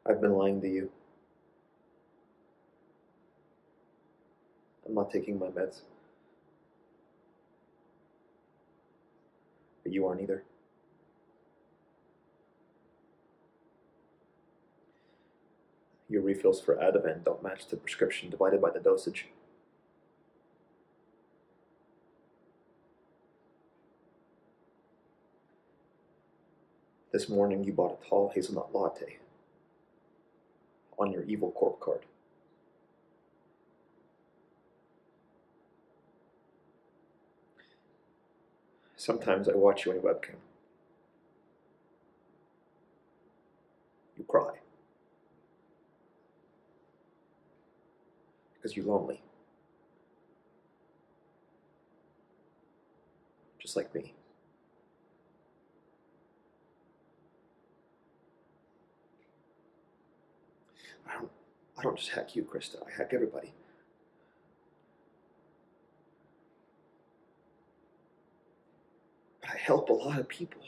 I've been lying to you. I'm not taking my meds. But you aren't either. Your refills for Ativan don't match the prescription divided by the dosage. This morning you bought a tall hazelnut latte on your Evil Corp card. Sometimes I watch you on your webcam. You cry. Because you're lonely. Just like me. I don't just hack you, Krista. I hack everybody. But I help a lot of people.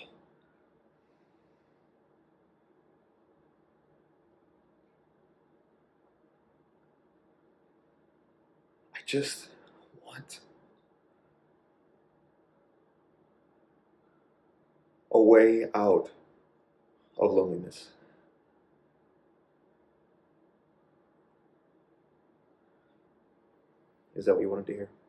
I just want a way out of loneliness. Is that what you wanted to hear?